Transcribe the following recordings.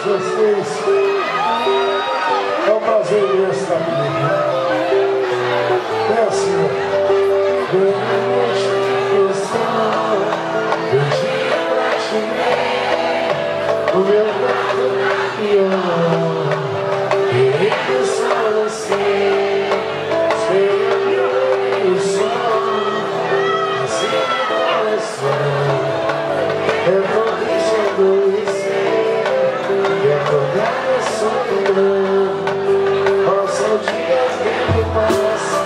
todos vocês. É um prazer imenso estar comigo. É assim, ó. O meu campeão, ele só você, espelho o sol, assim que coração, eu vou deixando isso, e acordar sonhando, passam dias dentro do passo.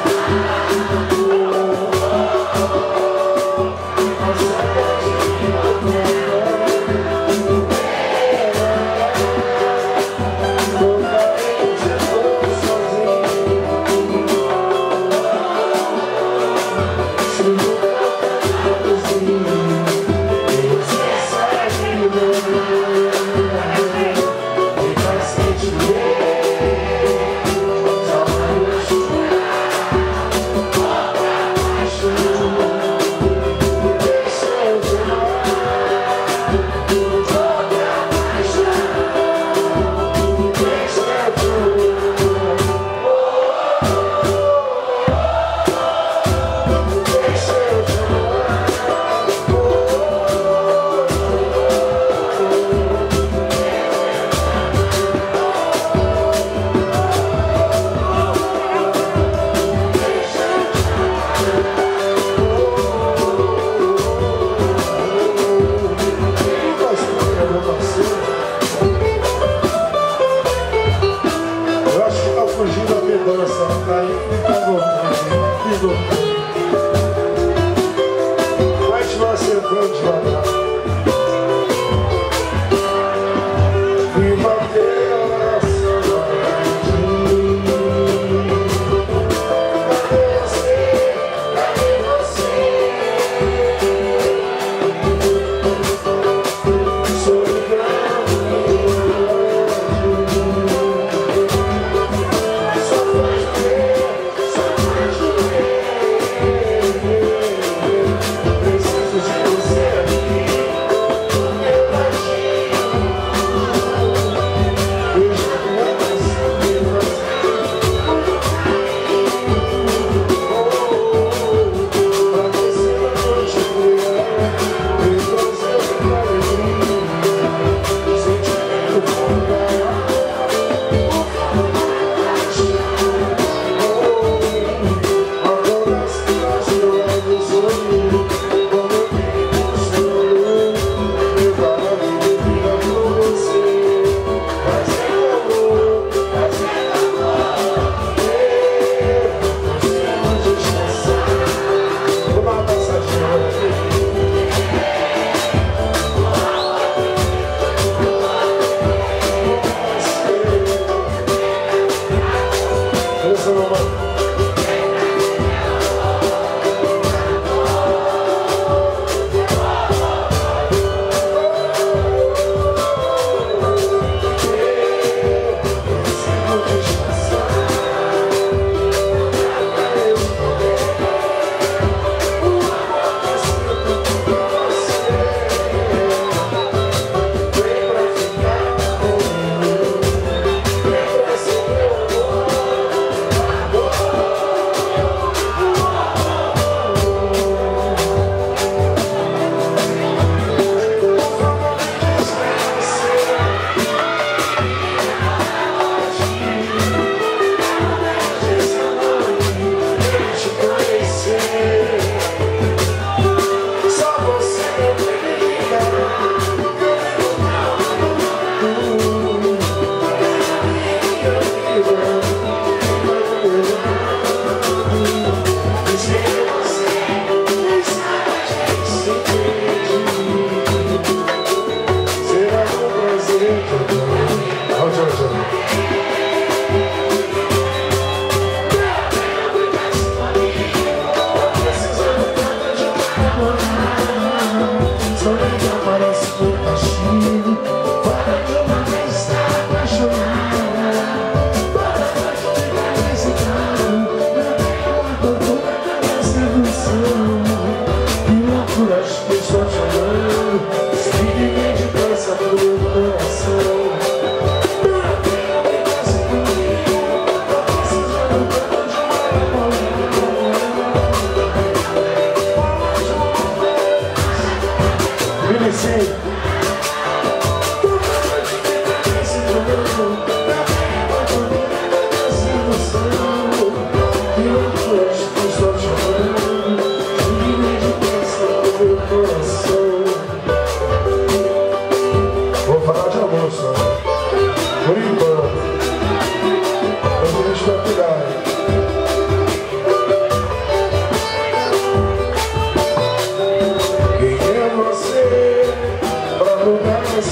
Estou te amando, simplesmente passa pelo coração.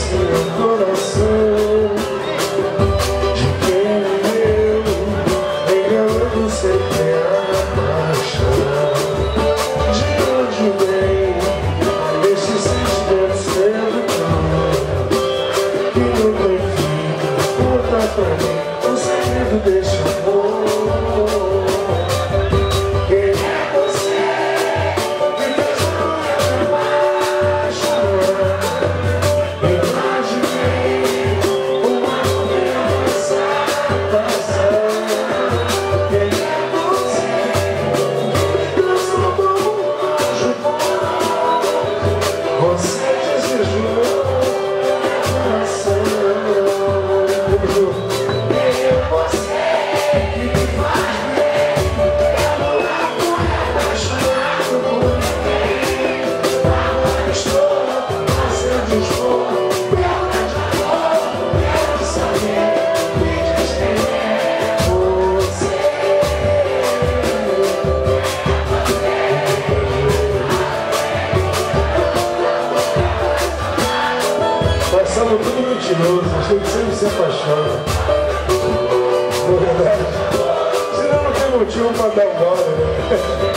Achei que sempre se apaixona. Na verdade, senão não tem motivo para dar um gole, né?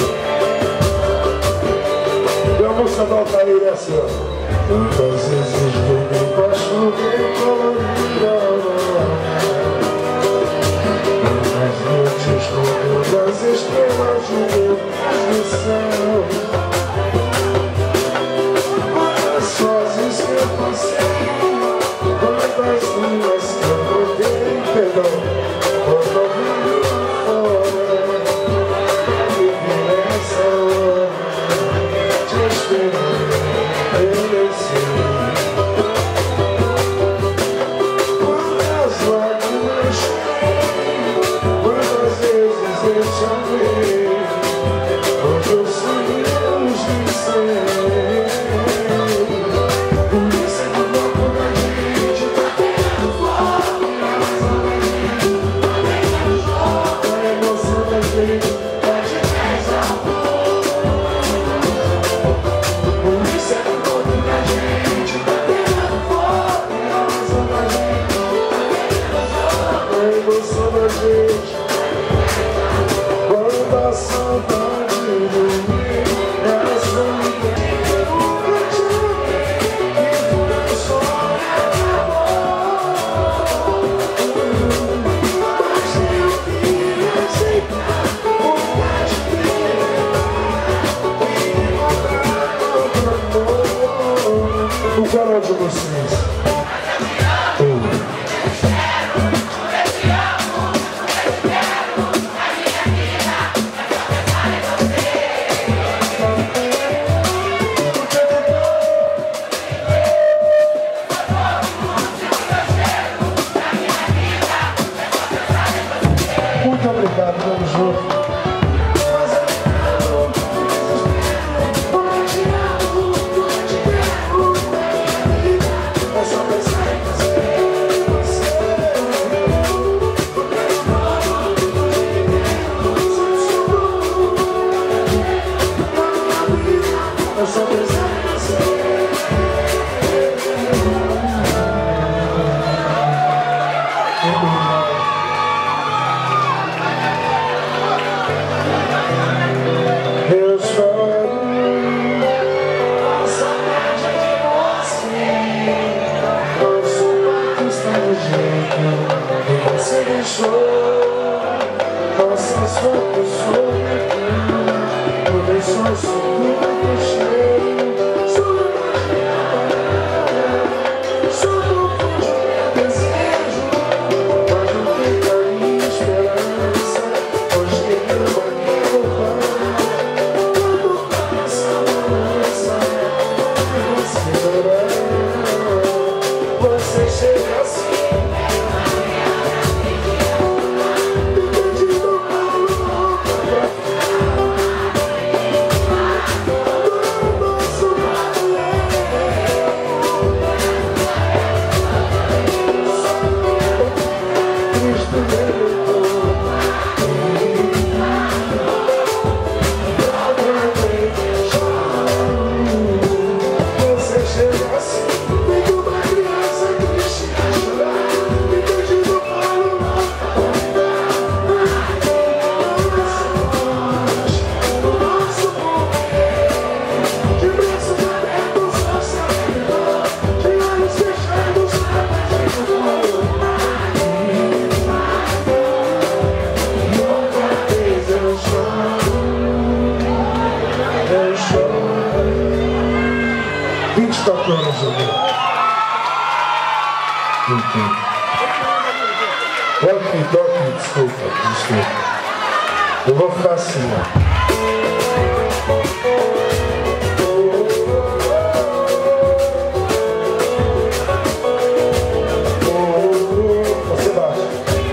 E a música do Altair é assim, ó. Muitas vezes vem paixão que colorida. Nas noites com todas as estrelas de meu coração. Quantas fases que eu passei, quantas ruas que eu rodei, perdão, quando eu vim fora, e vi essa hora, te esperei, eu nem sei. Quantas lágrimas chorei, quantas vezes eu te amei, hoje eu sonhei de ser. Quando a saudade dormir, ela sonha que eu nunca te amei, e por um sonho acabou. Mas eu queria aceitar vontade de me encontrar outro amor. O canal de vocês. Muito obrigado, vamos juntos. Você deixou nossas fotos sobre aqui, não deixou o segundo cheio, só não fujo meu desejo, mas não tem carinho e esperança, hoje eu vou me voltar, quando o coração lança, você chega assim. tocando, Júlio. Desculpa. Eu vou ficar assim, ó. Você baixa.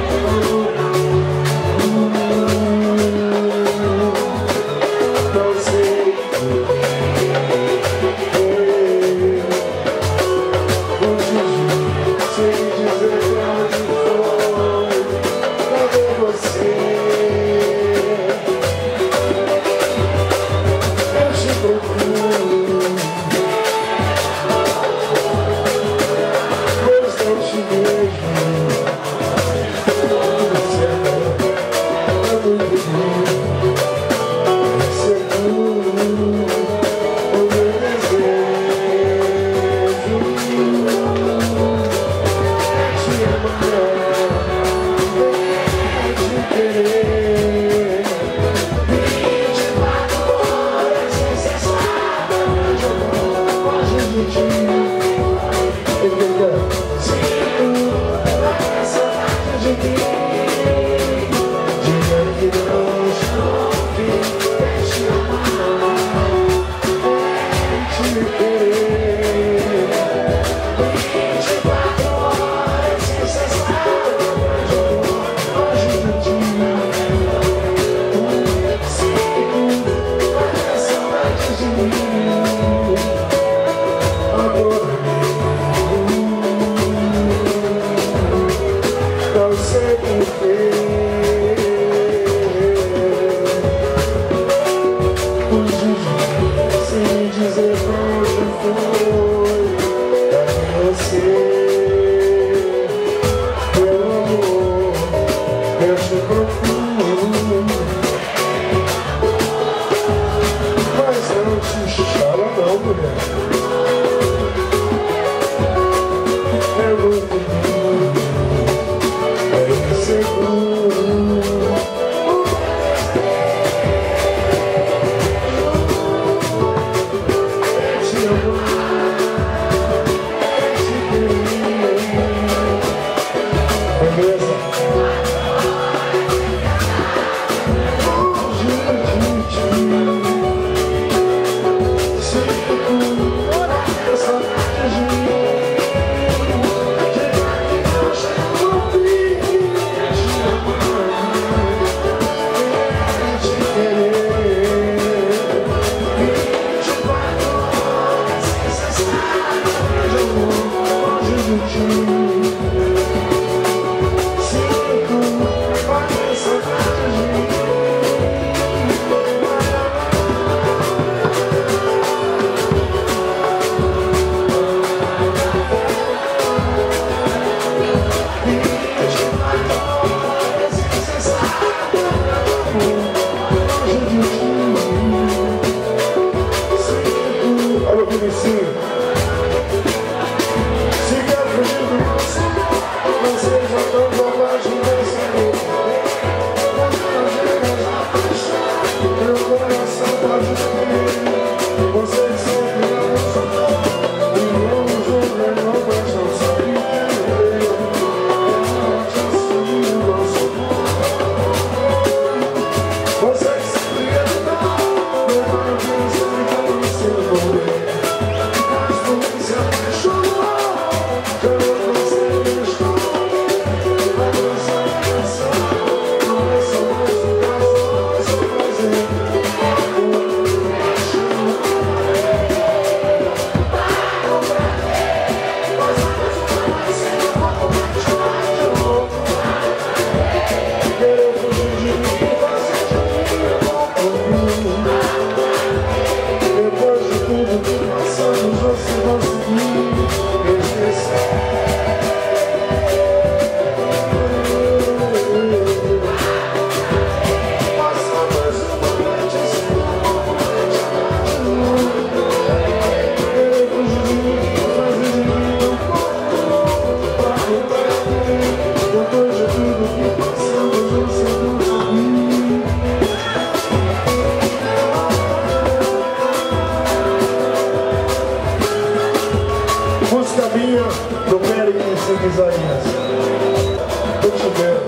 Não sei sem dizer onde foi. Cadê você? Isaías. Tô te vendo.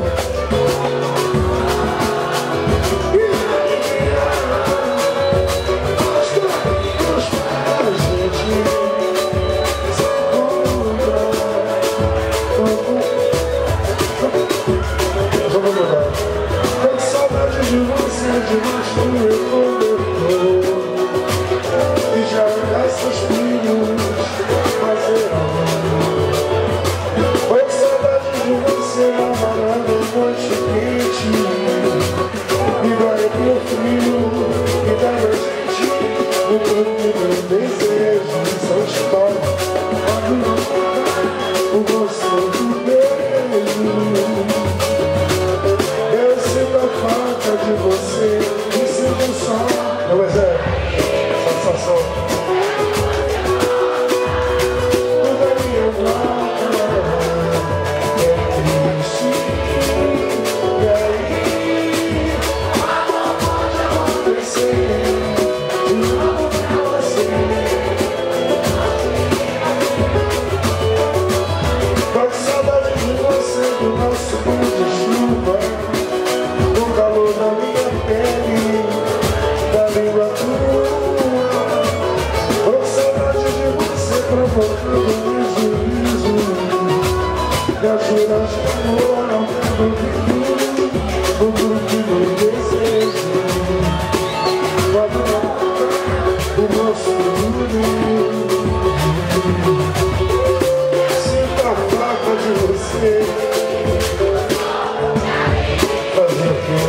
De você, debaixo do meu cobertor, e já dá seus filhos fazer amor. Foi saudade de você na varanda, noite quente, e vai pro frio, e dá pra gente o tanto meu desejo. São histórias, o gosto do beijo. Eu sinto a falta de você, me sinto só. Não, mas é sensação. Toda minha volta é triste. E aí, pode acontecer de novo pra você. Tô com saudade de você, do nosso pão de chuva, o calor da minha pele, da língua tua. Tô com saudade de você, provocando um juízo, das juras de amor, não quero viver o grupo do desejo. Pode matar o nosso mundo. Sinto a falta de você. Fazer o quê?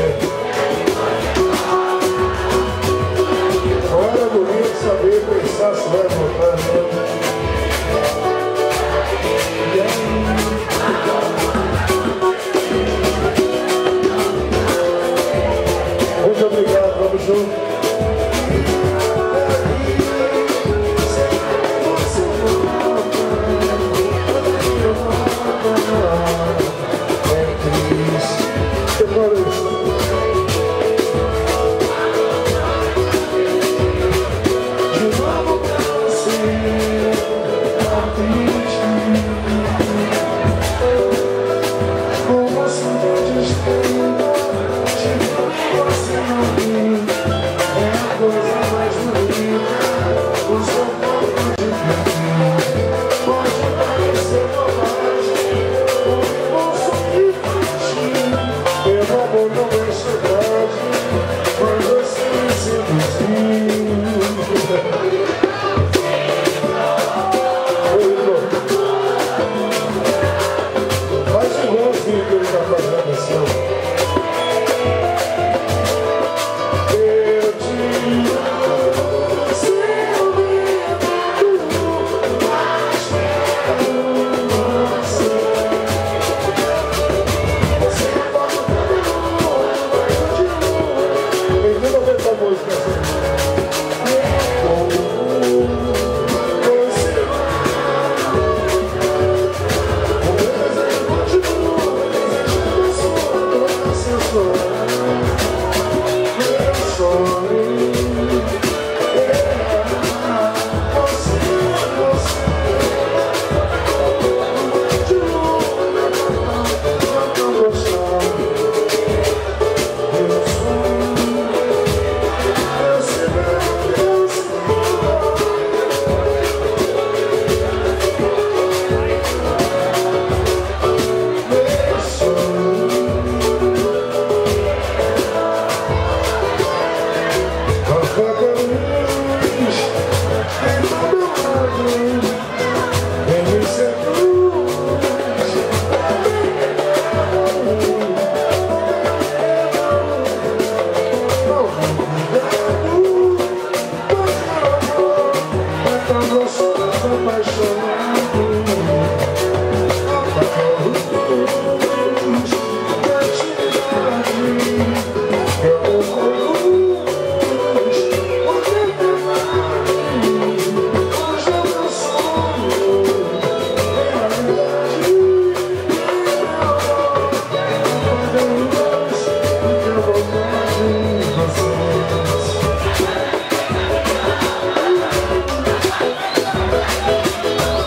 Agora é bonito saber pensar se vai voltar mesmo. E aí? Muito obrigado, vamos junto. É triste. Agora isso. De novo pra você, tá triste. Como a saudade estranha, tipo você não viu. É a coisa mais bonita, o seu corpo de mim. Pode parecer bobagem, ou sorrir baixinho. Meu amor não é saudade, mas você me seduziu. Faz igualzinho que ele tá fazendo assim. Eu te amo, seu medo, mas quero você. Você pode dar meu amor, mas continua. Tem tudo a ver com a música assim. Você o meu desejo continua, desejando a sua graça, meu sonho. Você continua, não tô gostando. Meu sonho, eu sei bem que eu sei. Meu sonho, apaga a luz, tem todo lado, vem me seduz. Não, cuidado, pois meu amor é tão gostoso, apaixonado. Apaga a luz, quantidade, eu não conduz, porque tem mais. Hoje é meu sonho, é realidade. Meu amor, apaga a luz, porque eu vou mais de vocês.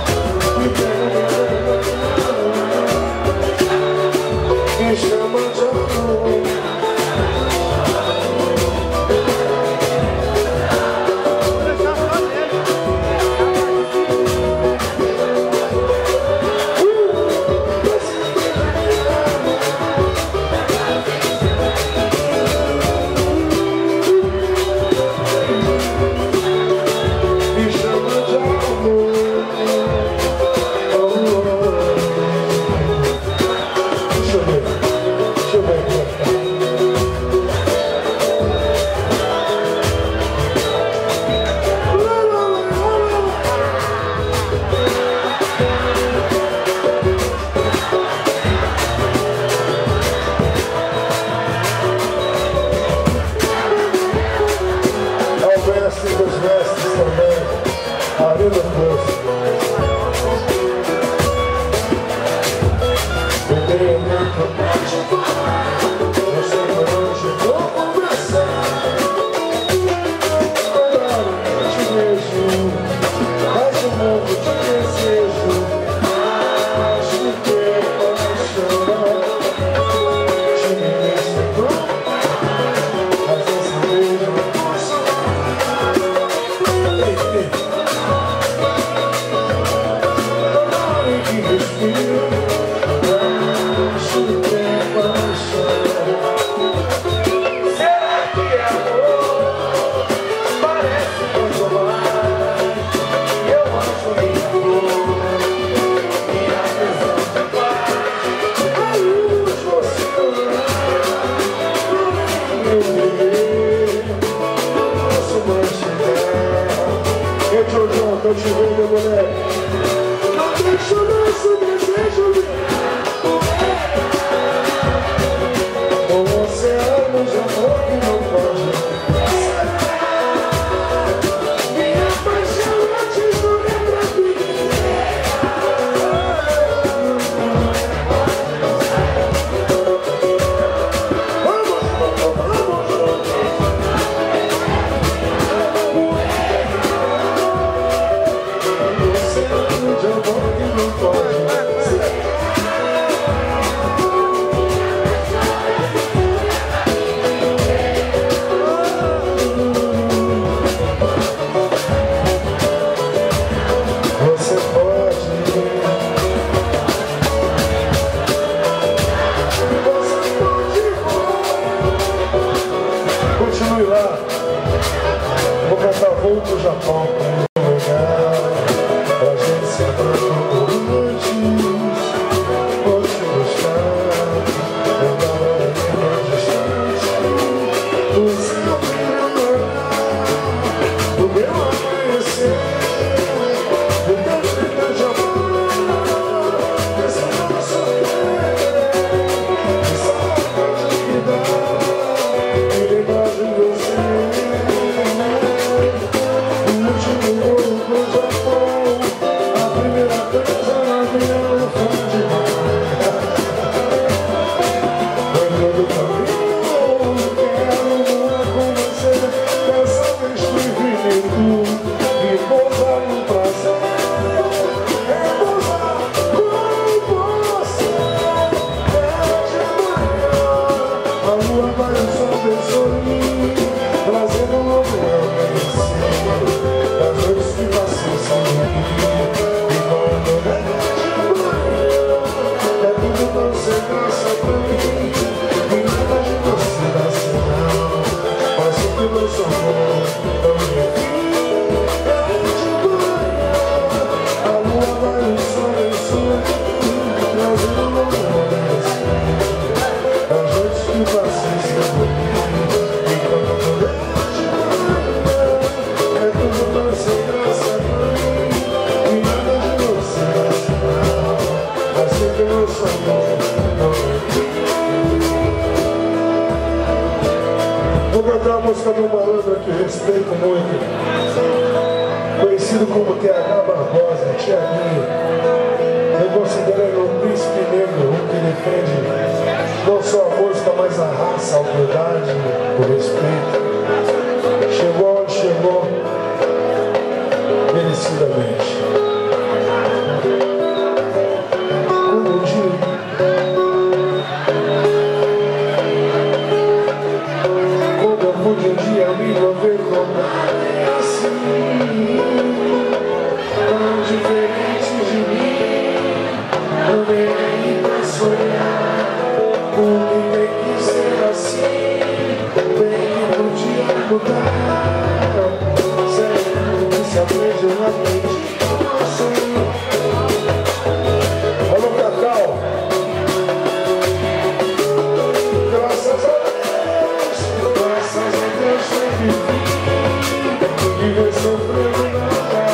mestre dos mestres também, Arena Poço. Eu tenho muito pra te falar, eu sei que hoje vou conversar. Agora eu te vejo, mas eu morro de desejo. Acho que eu posso chorar. Te me mas essa vez eu não posso. Agora que respiro, acho que eu posso chorar. Será que é amor? Parece muito mais. Eu acho que amor. Minha visão de paz. A luz você meu bebê, não posso mais chegar. Eu te olhando, tô te vendo, moleque. Não deixa o nosso desejo virar. Com oceanos de amor que não pode passar. Minha paixão antes não é pra mim. Oceano de amor que não pode passar. Você pode continue lá. Vou cantar Voo pro Japão pra um lugar pra gente se aproximar antes. Vou te buscar, eu da hora que não distante. O céu me lembrar do meu amanhecer, do teu jeito de amar, desse nosso querer, que saudade me dá, me lembrar de você. O último voo pro Japão, a primeira coisa na minha fonte. Quando do caminho, quero voar com você. Dessa vez fui vindo e pousar no prazer. É pousar com você. É de manhã, a lua vai só sorrir, trazendo um novo amanhecer. Das noites que passam sem mim. E quando é de manhã, é tudo tão sem graça pra mim. E nada de você dá sinal, mas o que nosso amor não me viu. É de manhã, a lua vai sorrir, trazendo um novo amanhecer. Das noites que passam sem mim. E quando é de manhã, é tudo tão sem graça pra mim. E nada de você dá sinal, assim que nosso amor não me viu. Vou cantar a música de um malandro que respeito muito, conhecido como TH Barbosa, Thiaguinho. Eu considero ele um príncipe negro, um que defende não só a música, mas a raça, a humildade, o respeito. Chegou onde chegou, merecidamente. Como digo, quando eu pude um dia me envolver com alguém assim, tão diferente de mim, não vem nem pra sonhar. O que tem que ser assim, tem que podia mudar. Sério, que se aprende, eu não aprendi. Alô, Cacau. Graças a Deus, eu vivi. E vai sofrendo nada.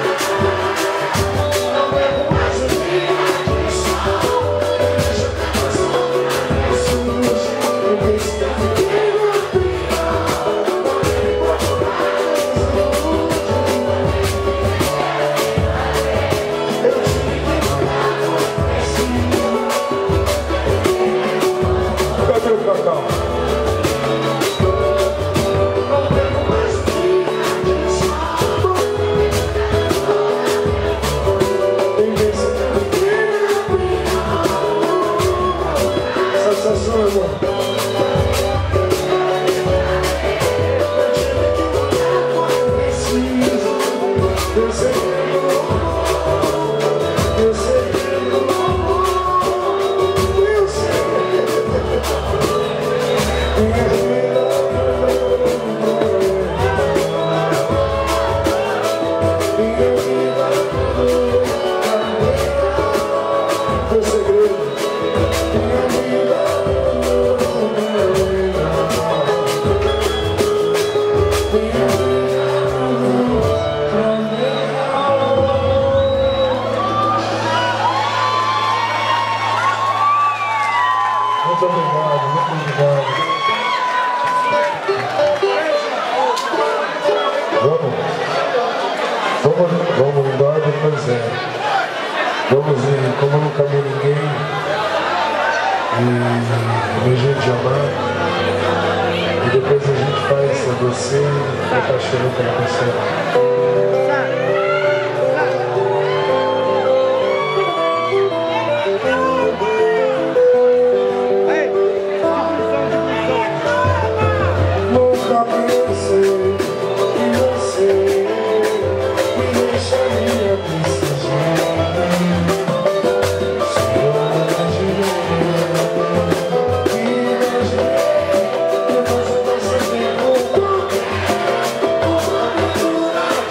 Procurar. Não é mais o dia de sol. Mais um, irmão. Eu sei que eu sei que eu sei. Minha vida meu segredo. Minha vida muito obrigado, muito obrigado. Vamos mudar depois vamos ir, como não cabe ninguém, e meu jeito de amar, e depois a gente faz a você e a paixão pela pessoa. Nunca pensei que você me deixaria desse jeito. Se eu imaginei, depois eu percebi uma aventura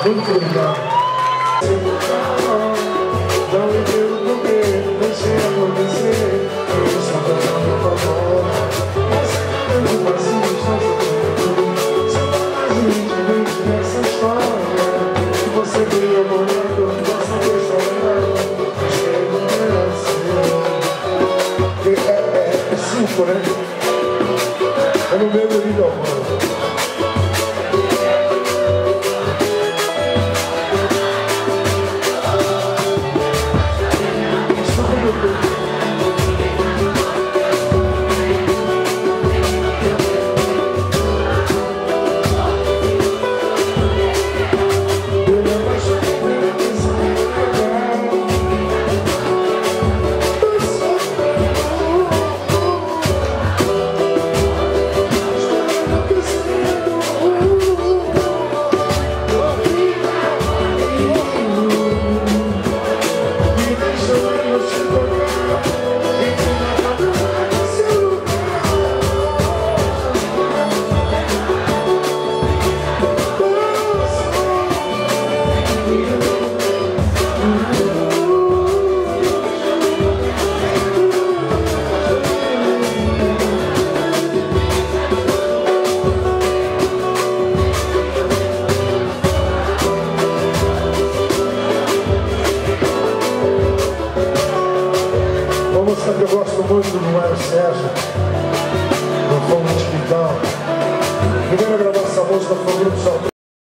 Muito obrigado. Não entendo porquê, deixei acontecer. Eu só tô dando favor. Você não tem vazio, está sofrendo. Você tá mais intimamente nessa história. Você veio morando, nossa pessoa acho que não merece. É suco, né? Eu não bebo bebida alcoólica. Que eu gosto muito do Mário Sérgio, do Fogo de Quintal. Primeiro a gravar essa música foi o Grupo Salto.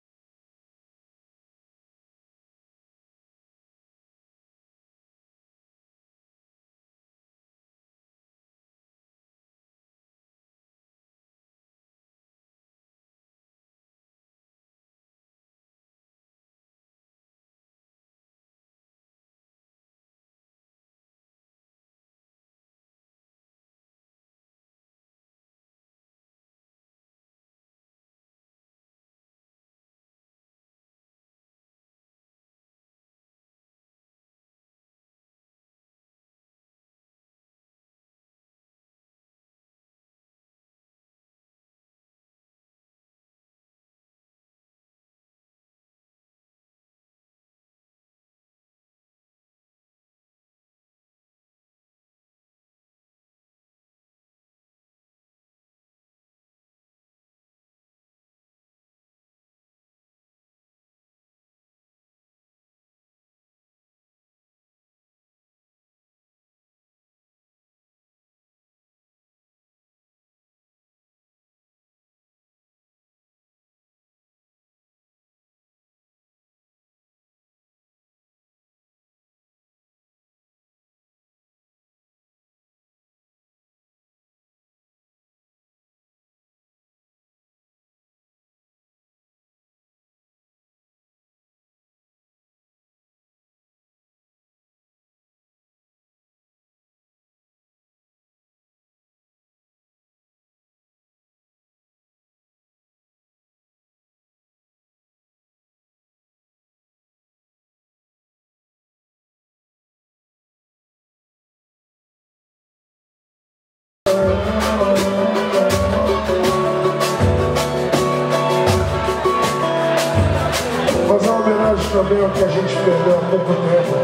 Fazer uma homenagem também ao que a gente perdeu há pouco tempo,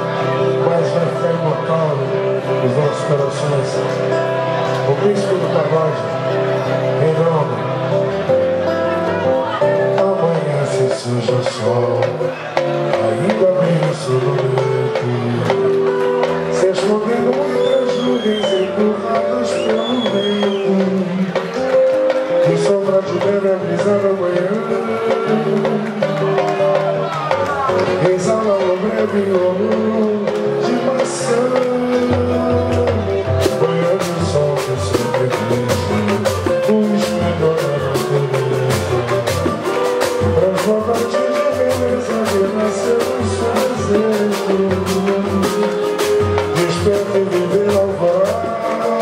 mas vai ficar imortal nos nossos corações. O príncipe do pagode, Reinaldo. Amanhece, surge o sol, ainda vem o silhuete, se escondendo muitas nuvens empurradas pelo vento, que sombra de neve a brisa da manhã exala o breve olor de maçã, banhando o sol que sempre cresce, o esplendor da natureza, transbordante de beleza que nasceu em seu desejo, desperta e viver alvorada,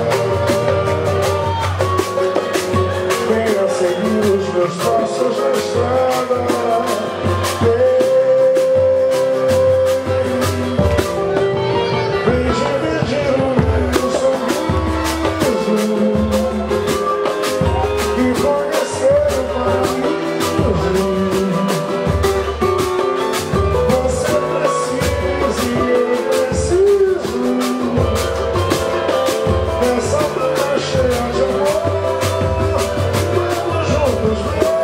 venha seguir os meus passos na estrada. meus pés.